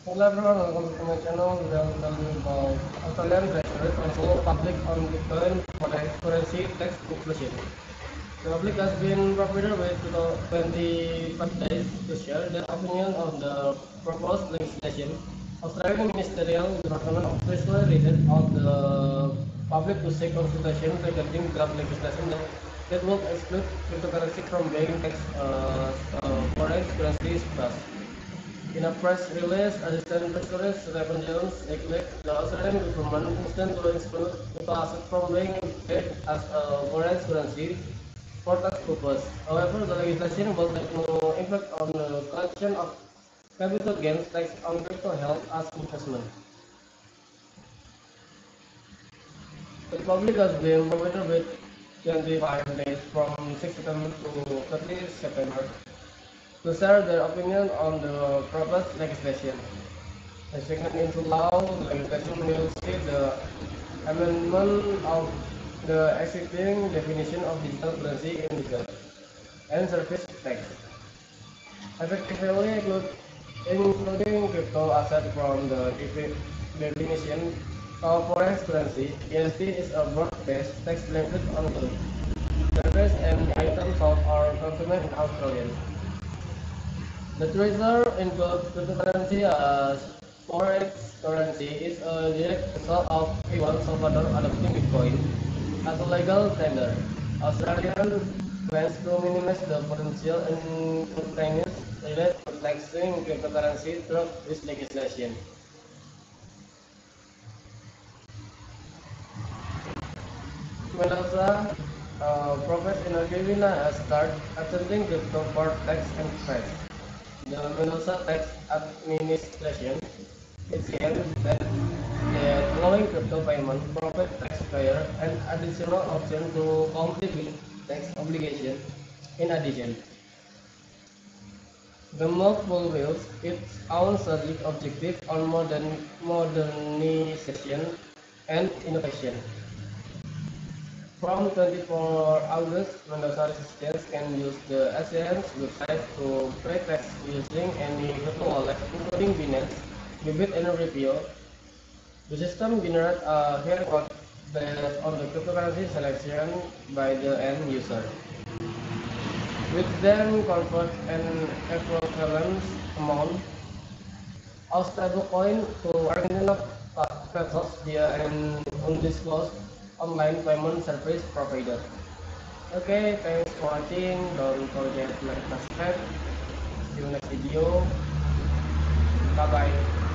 Hello everyone, welcome to my channel. Today I'll tell you about Australian Treasury Council public on Bitcoin foreign currency tax inclusion. The public has been provided with 25 days to share their opinion on the proposed legislation. Australian Ministerial Department of Treasury read out the public to seek consultation regarding draft legislation that will exclude cryptocurrency from being taxed foreign currency plus. In a press release, Assistant Treasurer Stephen Jones declared the Australian government intends to exclude crypto assets from being paid as a foreign currency for tax purposes. However, the legislation will have no impact on the collection of capital gains tax on crypto held as investment. The public has been provided with 25 days from 6 September to 30 September to share their opinion on the proposed legislation. Second into law, the legislation will see the amendment of the existing definition of digital currency in legal and service tax, effectively including crypto asset from the definition of foreign currency. EST is a broad-based tax benefit on goods, services, and items sold or consumed in Australia. The treasure includes cryptocurrency as forex currency is a direct result of Iwan Salvador adopting Bitcoin as a legal tender. Australian plans to minimize the potential inconvenience related to taxing cryptocurrency through this legislation. Mendoza, Professor Inagivina has started attending crypto for tax and price. The Mendoza Tax Administration is here that allowing crypto payment provide taxpayer an additional option to complete with tax obligation. In addition, the move fulfills its own strategic objective on modernization and innovation. From 24 August, Mendoza residents can use the ASEAN's website to pay tax using any crypto wallet, including Binance, Bybit, and Ripio. The system generates a hair code based on the cryptocurrency selection by the end user, which then converts an equivalent amount of stablecoin to Argentina pesos via an undisclosed online payment service provider. Okay, thanks for watching. Don't forget to like, subscribe. See you next video. Bye bye.